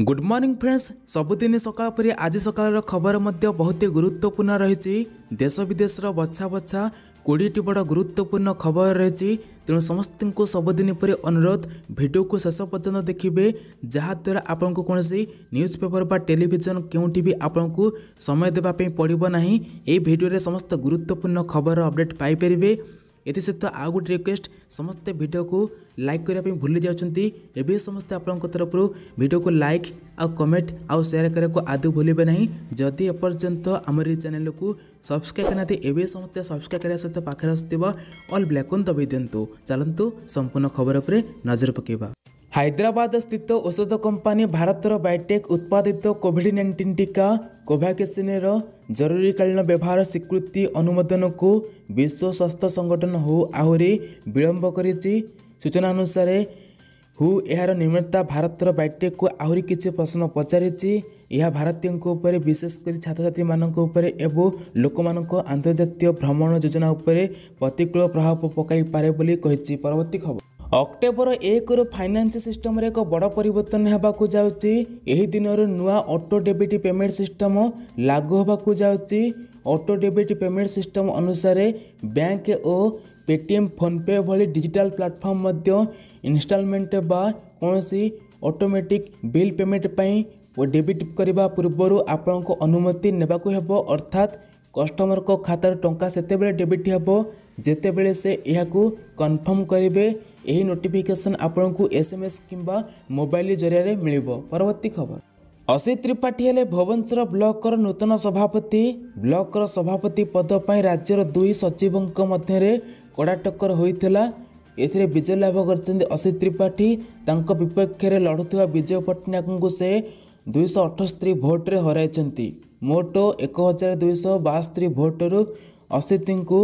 Good morning friends. सबुदिन सकाळ परी आज सकाळ खबर मध्य बहुत गुरुत्वपूर्ण रही। देश विदेश बछा बछा 20टी बड़ गुरुत्वपूर्ण खबर रही। तेणु समस्त को सबुदिन पर अनुरोध वीडियो को शेष पर्यंत देखिए, जहाद्वारा आपन को कौन न्यूज पेपर बा टेलीविजन क्योंटी भी आपन को समय देवाई पड़ो ना। ये वीडियो समस्त गुरुत्वपूर्ण खबर अपडेट पाइपर। एसत आउ गोटे रिक्वेस्ट, समस्ते वीडियो को लाइक करने भूली जाती। एवं समस्ते आपण तरफ वीडियो को लाइक आ कमेंट आ शेयर करने को आदौ भूलें ना। जदि एपर्यंत आमर चैनल को सब्सक्राइब करना एवं समस्ते सब्सक्राइब करने सहित पाखे आसुवा ऑल ब्लैकन दबाई दिंतु। चलतु संपूर्ण खबर पर नजर पकेबा। हैदराबाद स्थित औषध कंपानी भारतर बायोटेक उत्पादित कोविड-19 टीका कोभैक्सिन जरूरीकालीन व्यवहार स्वीकृति अनुमोदन को विश्व स्वास्थ्य संगठन हु आहरी विलंब करिछि। सूचना अनुसार हु यार निर्माता भारतर बायोटेक को आहरी किछि प्रश्न पचारिछि। यह भारतीयों उपर विशेषकर छात्र छात्री मानक उपर एवं लोक मानक अंतर्जातीय भ्रमण योजना उपर प्रतिकूल प्रभाव पकाई पारे बोली कहिछि। परवर्ती खबर, अक्टोबर 1 रु फाइनान्स सिस्टम रे एक बड़ परिवर्तन होगाकू जाउछि। एही दिन नुआ ऑटो डेबिट पेमेंट सिस्टम लागू होगाकू जाउछि। ऑटो डेबिट पेमेंट सिस्टम अनुसार बैंक और पेटीएम फोनपे भली डिजिटल प्लेटफॉर्म मध्य इनस्टॉलमेंट बा कोनोसी ऑटोमेटिक बिल पेमेंट पई डेबिट करबा पूर्व आपन को अनुमति नेबाकू हेबो। अर्थात कस्टमर को खातार टंका सेतेबेले डेबिट हेबो जेतेबेले से यहाकू कन्फर्म करेंगे। यही नोटिफिकेशन आपन को एसएमएस किंबा मोबाइल जरिया मिलिबो। परवर्ती खबर, असित त्रिपाठी हेले भुवनेश्वर ब्लॉकर नूतन सभापति। ब्लॉकर सभापति पद पर राज्यर 2 सचिवों मध्य कड़ा टक्कर होइथिला। एथिरे विजय लाभ करछन्ते असित त्रिपाठी। तांको विपक्ष में लड़ुवा विजय पट्टनायक को से 278 भोट रे हराइछन्ती। मोट 1272 भोटरू असित को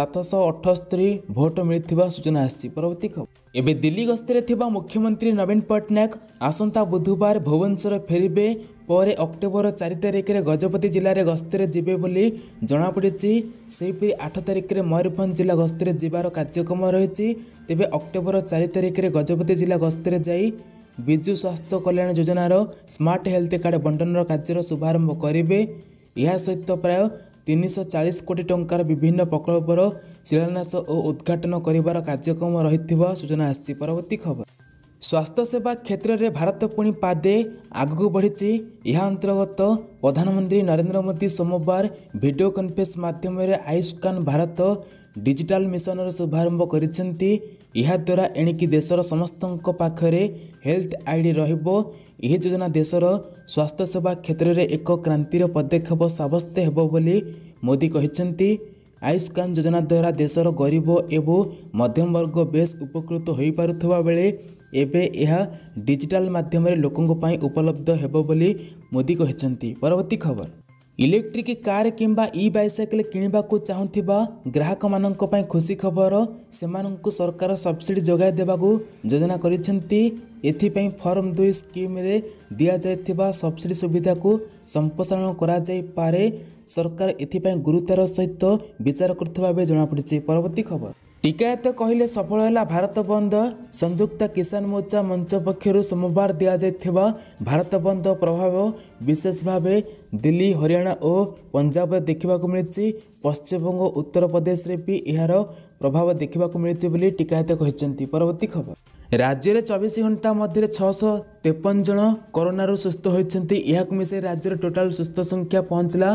778 भोट मिलथिबा सूचना आछि। परवर्ती खबर, एबे दिल्ली गस्ତରେ थिबा मुख्यमंत्री नवीन पट्टनायक आसंता बुधवार भुवनेश्वर फेरिबे। पर अक्टोबर 4 तारिख रे गजपति जिले में गस्ତରେ जिबे बोली जना पड़िछि। सेहिपरि 8 तारिख रे मयूरभंज जिला गस्ତରେ जिबार कार्यक्रम रहिछि। तेबे अक्टोबर 4 तारिख रे गजपति जिला गस्ତରେ जाई विजु स्वास्थ्य कल्याण योजनार स्मार्ट हेल्थ कार्ड बंटन कार्य शुभारंभ करेंगे। यह सहित प्राय 340 कोटी टंकार विभिन्न प्रकल्पर शिलान्यास और उद्घाटन करिवार कार्यक्रम रहिथिबा सूचना आछि। परवर्ती खबर, स्वास्थ्य सेवा क्षेत्र में भारत पुणी पादे आगक बढ़ी। यह अंतर्गत प्रधानमंत्री नरेंद्र मोदी सोमवार वीडियो कॉन्फ्रेंस माध्यम आयुष्मान भारत डिजिटल मिशन शुभारंभ करिसेंती। यह द्वारा एणिकी देशर समस्त पाखरे हेल्थ आईडी रहिबो। यह योजना देशर स्वास्थ्य सेवा क्षेत्र में एक क्रांतिर पदक्षेप साब्यस्त हेबो बोली मोदी कहिसेंती। आयुष्मान योजना द्वारा देशर गरीब एवं मध्यम वर्ग बेस उपकृत हो पारुथबा बेले एबे यह डिजिटल माध्यम लोकों पाई उपलब्ध हेबो बोली मोदी कहिसेंती। परवर्ती खबर, इलेक्ट्रिक कार किंबा ई बाइसाइकेल किनिबा को चाहुथिबा ग्राहक मानक पई खुशी खबर। सेमानंकु सरकार सब्सिडी जोगाई देबाकू योजना करिसेंती। एथिपई फॉर्म 2 स्कीम रे दिया जायथिबा सब्सिडी सुविधा को संप्रसारण करा जाय पारे। सरकार एथिपई गुरुतर सहित विचार करथबा बे जणा पड़िछि। परवर्ती खबर, टिकायत कहले सफल है भारत बंद। संयुक्त किसान मोर्चा मंच पक्षर सोमवार दि जायथिबा भारत बंद प्रभाव विशेष भाव दिल्ली हरियाणा और पंजाब देखा मिली। पश्चिमबंग उत्तर प्रदेश में भी यार प्रभाव देखा मिली टिकायत कहते। परवर्ती खबर, राज्य में 24 घंटा मध्य 653 जन कोरोना सुस्थ होती। यह मिसाई राज्य टोटाल सुस्थ संख्या पहुंचला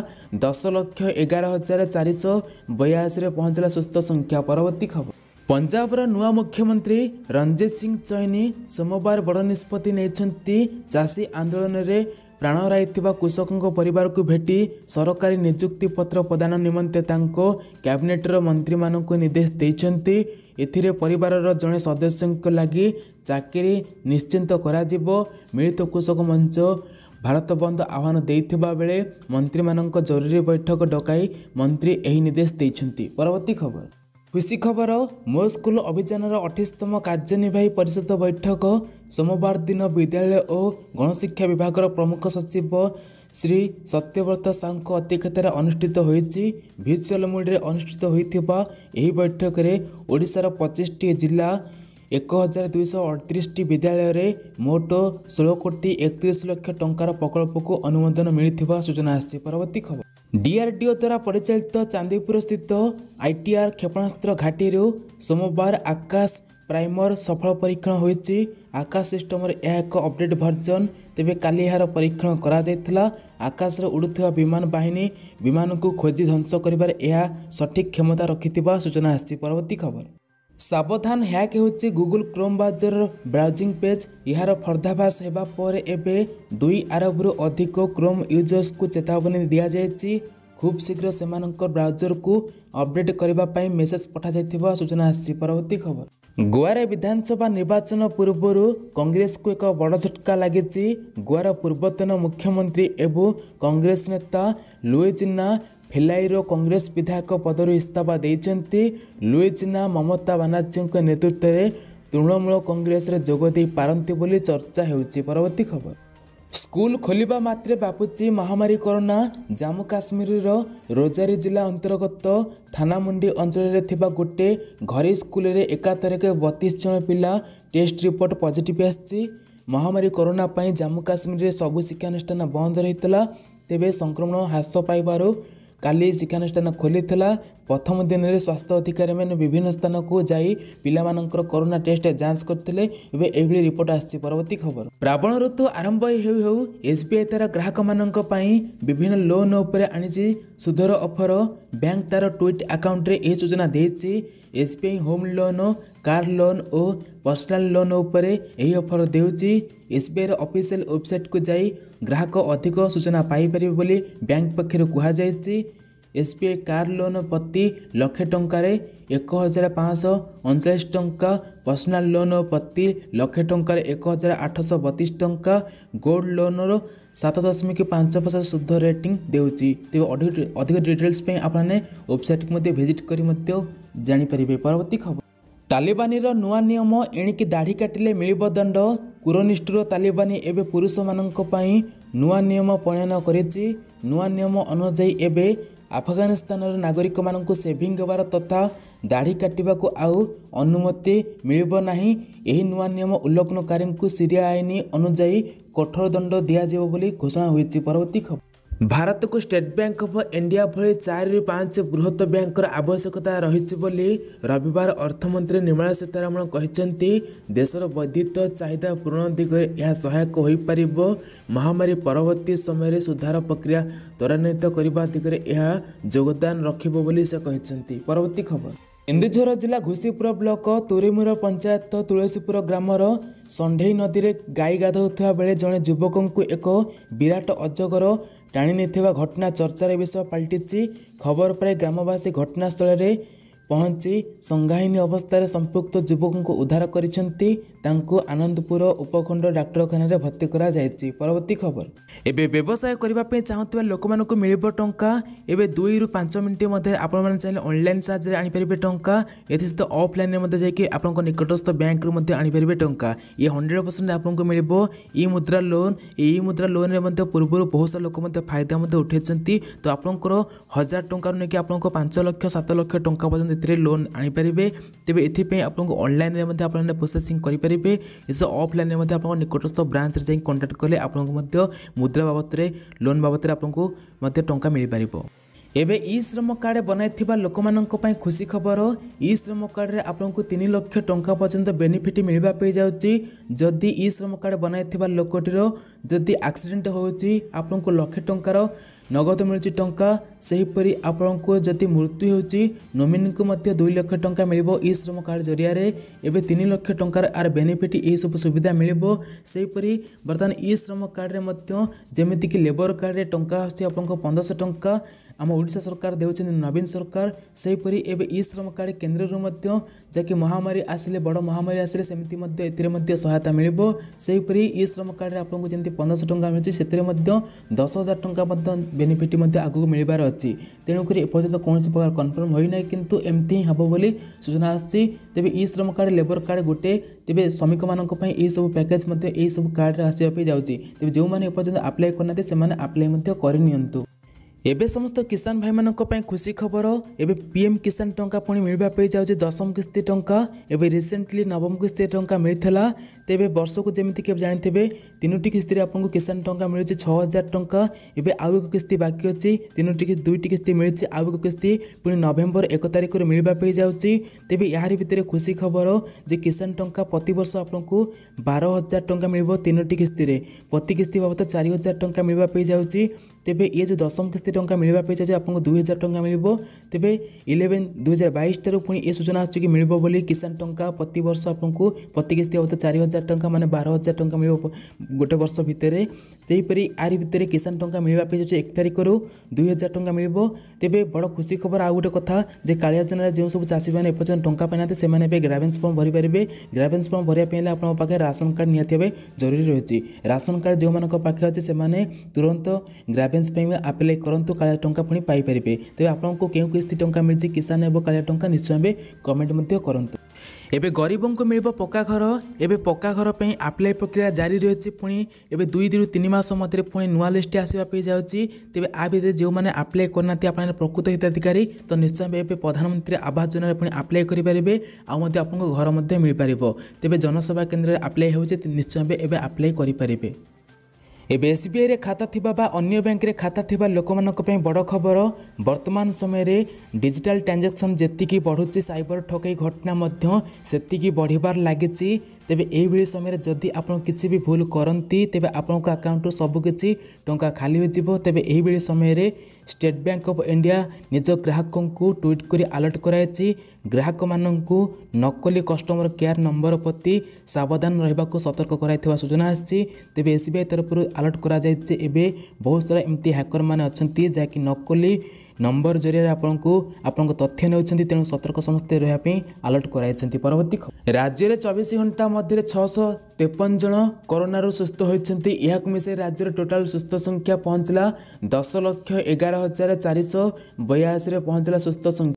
10,11,482 पहुंचला सुस्थ संख्या। परवर्ती खबर, पंजाब नुआ मुख्यमंत्री रणजीत सिंह चैनी सोमवार बड़ निष्पत्ति नहीं। चाषी आंदोलन में प्राण हराइथिबा कृषकों परिवार को भेटी सरकारी नियुक्ति पत्र प्रदान निमंते तांको कैबिनेटर मंत्री मानक निर्देश देइछन्ति। एथिरे परिवारर जड़े सदस्य लगी चाकरी निश्चिंत कराजिबो। मिलित कृषक मंच भारत बंद आह्वान देइथिबा बेले मंत्री मानक जरूरी बैठक डकाई मंत्री एही निर्देश देइछन्ति। परवर्ती खबर, खुशी खबर, मो स्कूल अभियान 28तम कार्यनिर्वाही परिषद बैठक सोमवार दिन विद्यालय और गणशिक्षा विभाग प्रमुख सचिव श्री सत्यव्रत साहू अध्यक्षतार अनुष्ठित होईछि। भर्चुअल मोड रे अनुष्ठित होइथिबा एही बैठक रे ओडिशार 25टी जिला 1238 विद्यालय मोट 16,31,00,000 टंकार प्रकल्प को अनुमोदन मिलता सूचना आसी। परवर्ती खबर डीआरडीओ द्वारा परिचालित चांदीपुर स्थित आईटीआर क्षेपणास्त्र घाटी सोमवार आकाश प्राइमर सफल परीक्षण होईछि। आकाश सिस्टम यह एक अपडेट भर्जन तेबे काली यार परीक्षण करा जायतिला। आकाश रे उड़ुथिबा विमान बाहिनी विमान को खोजी ध्वंस करिबार यह सठिक क्षमता रखिथिबा सूचना आसी। परवर्ती खबर सावधान हैक होछि Google Chrome browser browsing page. यार पर्दाफाश हेबा पर एबे 2 अरब अधिक क्रोम यूजर्स को चेतावनी दिया जायछि। खूब शीघ्र सेमानकर ब्राउजर को अपडेट करबा पई मेसेज पठा जायथिबा सूचना आसी। परवर्ती खबर गोवार विधानसभा निर्वाचन पूर्व कांग्रेस को एक बड़ झटका लगी। गोवार पूर्वतन मुख्यमंत्री एवं कांग्रेस नेता लुइजिना फिलाइरो कांग्रेस विधायक पदर इस्तीफा देइछन्ति। लुइजिना ममता बानार्जी नेतृत्व में तृणमूल कांग्रेस रे जोग दे पारंती बोली चर्चा हेउछि। परवर्ती खबर स्कूल खोलिबा मात्रे बापुची महामारी कोरोना। जम्मू काश्मीर रोजारी जिला अंतर्गत थानामुंडी अंचल थिबा गोटे घरे स्कूल रे एकातरके 32 जन पिला टेस्ट रिपोर्ट पॉजिटिव आछि। महामारी कोरोना पई जम्मू काश्मीर रे सबु शिक्षानुष्ठान बंद रहितला। तेबे संक्रमण ह्रास पाइबारु काली शिक्षानुष्ठान खोलीथिला। प्रथम दिन में स्वास्थ्य अधिकारी मैंने विभिन्न स्थान को जाई पिलामानंकर कोरोना टेस्ट जांच करथिले। एबे एभली रिपोर्ट आछि। परवर्ती खबर रावण ऋतु आरंभ हेउ एसबीआई तार ग्राहक मानक पई विभिन्न लोन उपरे आनिछि सुधर ऑफर। बैंक तार ट्विट अकाउंट रे ए सूचना देछि। SBI home loan car loan और पर्सनल लोन उपरे एही ऑफर देउछि। एसबीआई ऑफिशियल वेबसाइट को जाई ग्राहक अधिक सूचना पाई परिबे बोली बैंक पक्षर कुहा जायछि। एसबीआई कार लोन प्रति लक्ष टंकार 1,539 टंका, पर्सनल लोन प्रति लक्ष टंकार 1,832 टंका, गोल्ड लोन 7.5% सुध रेटिंग देउछि। तेबे अधिक डिटेल्स पे आपने वेबसाइट को विजिट करी जानी परिबे। परवर्ती खबर तालिबानी नुआ नियम एणिकी दाढ़ी काटिले मिलिब दंड। कुरनिष्ठुर तालिबानी एबे पुरुष मानक पई नुआ नियम प्रणयन करिछि। नुआ नियम अनुसार एबे अफगानिस्तान नागरिक मानक सेविंग हेबार तथा दाढ़ी काटिबा को आउ अनुमति मिलिब नाही। एही नुआ नियम उल्लंघनकारी को सीरिया आईन अनुसार कठोर दंड दिया जेबो बोली घोषणा होईछि। परवर्ती खबर भारत को स्टेट बैंक ऑफ इंडिया भली 4 ରୁ 5 बृहत बैंकर आवश्यकता रही बोली रविवार अर्थमंत्री निर्मला सीतारमण कहते। देशर वर्धित चाहिदा पूरण दिगरे यह सहायक हो पारिबो। महामारी परवर्ती समय सुधार प्रक्रिया त्वरान्वित करने दिगरे यह योगदान रखिबो बोली से कहते। परवर्ती खबर केन्दुझर जिला घुसीपुर ब्लॉक तुरीमुर पंचायत तुलसीपुर ग्रामर संढेई नदी में गाई गाधुवा बेले जड़े युवक को एक विराट अजगर टाणी नहीं घटना चर्चार विषय पलटिछि। खबर पर ग्रामवासी घटनास्थल में पहुंची संज्ञाहीन अवस्था संपुक्त युवक को उद्धार करिसेंती। तांको आनंदपुर उपखंड डाक्तरखाना रे भर्ती करा जायछि। परवर्ती खबर एबे व्यवसाय करबा पे चाहतबा लोक मानको मिलिबो टंका। एबे 2 ରୁ 5 मिनिट मध्ये आपण माने चाहे ऑनलाइन चार्ज रे आनी परिबे टंका। एथि सहित ऑफलाइन रे मध्ये जायकि आपनको निकटस्थ बैंक रू मध्ये आनी परिबे टंका। ये 100% आपनको मिलिबो ई मुद्रा लोन। ई मुद्रा लोन रे मध्ये पूर्व बहुत सारा लोक मध्ये फायदा मध्ये उठेचंती। तो आपनकर 1000 टंका ने कि आपनको 5 लाख 7 लाख टंका पर्यंत एथिरे लोन आनी परिबे। तेबे एथि पे आपनको ऑनलाइन रे मध्ये आपण प्रोसेसिंग करि परिबे। इसे ऑफलाइन रे मध्ये आपण निकटस्थ ब्रांच रे जाई कांटेक्ट करले आपनको मध्ये मुद्रा बाबत रे लोन बाबत रे आपनको मध्ये टंका मिल पारिबो। एबे ई श्रम कार्ड बनाइथिबा लोकमानंक पई खुशी खबर। ई श्रम कार्ड रे आपनको 3 लाख टंका पर्यंत बेनिफिट मिलबा पे जाउची। जदि ई श्रम कार्ड बनाइथिबा लोकटिर जदि एक्सीडेंट होउची आपनको लाख टंकार नगद मिलुची टंका। सेहीपरि आपनको जदि मृत्यु होउची नोमिनी को मध्य 2 लाख टंका मिलिबो ई श्रम कार्ड जरिया रे। एबे 3 लाख टंकार आर बेनिफिट ए सब सुविधा मिलिबो। सेहीपरि वर्तमान ई श्रम कार्ड रे मध्य जेमिति कि लेबर कार्ड रे टंका होची आपनको 1500 टंका आम ओडिशा सरकार देउछन नवीन सरकार। सेहीपरि एबे ई श्रम कार्ड केंद्र रो मध्य जाकि महामारी आसिले बड़ महामारी आसिले सेमिति मध्य एतिरे मध्य सहायता मिलिबो। सेहीपरि ई श्रम कार्ड रे आपनको जेंति 1500 टंका मिलुची सेतिरे मध्य 10000 टंका मध्य बेनिफिट मध्य आगु मिलिबार अछि। तेणु करी एपर्यंत कोनोसी प्रकार कन्फर्म होई नै किंतु एमति हबो बोली सूचना आछि। तेबे ई श्रम कार्ड लेबर कार्ड गोटे तेबे श्रमिक मानक पई ए सब पैकेज मध्य ए सब कार्ड आसी पे जाउची। तेबे जो माने एपर्यंत अप्लाई करनाते से माने अप्लाई मध्य करि नियंतु। एबे समस्त किसान भाई मानक पय खुशी खबर एबे पीएम किसान टंका पुणी मिलवा पे जाउछि दशम किस्ती टंका एबे रिसेंटली नवम किस्ती टंका मिलथिला तेबे वर्ष को जेमिति के जानिथिबे तीनोटी किस्ती रे आपनको किसान टंका मिलुछि 6000 टंका एबे आउ एक किस्ती बाकी अछि तीनोटी की दुईटी किस्ती मिलछि आउ एक किस्ती पुणी नवेम्बर 1 तारिख रे मिलवा पे जाउछि तेबे यारि भितरे खुशी खबर जे किसान टंका प्रति वर्ष आपनको 12000 टंका मिलबो तीनोटी किस्ती रे प्रति किस्ती बाबत 4000 टंका मिलवा पे जाउछि तेबे ये जो दशम किस्ती टंका मिलवा पे जाउछि आपनको 2000 टंका मिलबो तेबे 11/2022 ठाରୁ पुणी ए सूचना आछि कि मिलबो बोली किसान टंका प्रति वर्ष आपनको प्रति किस्ती बाबत 4000 टंका माने 12000 टंका मिलबो गोटे वर्ष भितरे तेपरी आरि भितरे किसान टंका मिलवा पे जाउछि 1 तारिख रू 2000 टंका मिलबो तेबे बड़ खुशी खबर आ गोटे कथा जे कालिया योजना जे सब चाषी माने एपर्यंत टंका पाइनाते से माने बे ग्रावेन्स फॉर्म भरि परिबे ग्रावेन्स फॉर्म भरिया पेले आपन पाखे राशन कार्ड नियति बे जरूरी रहछि राशन कार्ड जो मानक पाखे अछि से माने तुरंत ग्रावेन्स पे अप्लाई करंतु कालिया टंका पुणी पाई परिबे तेबे आपनको केउ किस्ती टंका मिलछि किसान एबो कालिया टंका निश्चय बे कमेंट मध्ये करंतु एबे गरीबों को मिलबो पक्का घर एबे पक्का घर पे अप्लाई प्रक्रिया जारी रही पुणी एबे 2 ରୁ 3 मास मध्य पुणी नुआ लिस्ट आसवा पे जाउछि तेबे आ भितर जो माने अप्लाई करनाती आपन प्रकृत हिताधिकारी तो निश्चय एबे प्रधानमंत्री आवास योजना रे पुणी अप्लाई करि परिबे आ मध्ये आपनको घर मध्ये मिल परिबो तेबे जनसेवा केंद्र रे अप्लाई होउछि निश्चय एबे अप्लाई करि परिबे एबे एसबीआई रे खाता थिबा बा अन्य बैंक रे खाता थिबा लोकमानक पय बड़ खबर वर्तमान समय रे डिजिटल ट्रांजैक्शन जेतिकी बढ़ुछि साइबर ठकई घटना मध्य सेतिकी बढ़िबार लागिछि तेबे एही बेली समय जदि आपण किछि भी भूल करंती तेबे आपण अकाउंट सब किछि टंका खाली हो जिवो तेबे एही बेली समय रे स्टेट बैंक ऑफ इंडिया निज ग्राहकों को ट्वीट करी अलर्ट करायछि ग्राहक माननकु नकली कस्टमर केयर नंबर प्रति सावधान रहबा को सतर्क कराइथिबा सूचना आछि तेबे एसबीआई तरफ अलर्ट करा जायछि एबे बहुत सारा एमती हैकर माने अछंती जाकि नकली नंबर जरिए आपन तथ्य नेउछंती तेणु सतर्क समस्ते रहा अलर्ट कराइछंती परवर्ती राज्य में 24 घंटा मध्य 653 जन कोरोना सुस्थ होती यह मिसाई राज्य टोटाल सुस्थ संख्या पहुंचला 10,11,482 पहुंचला सुस्थ संख्या।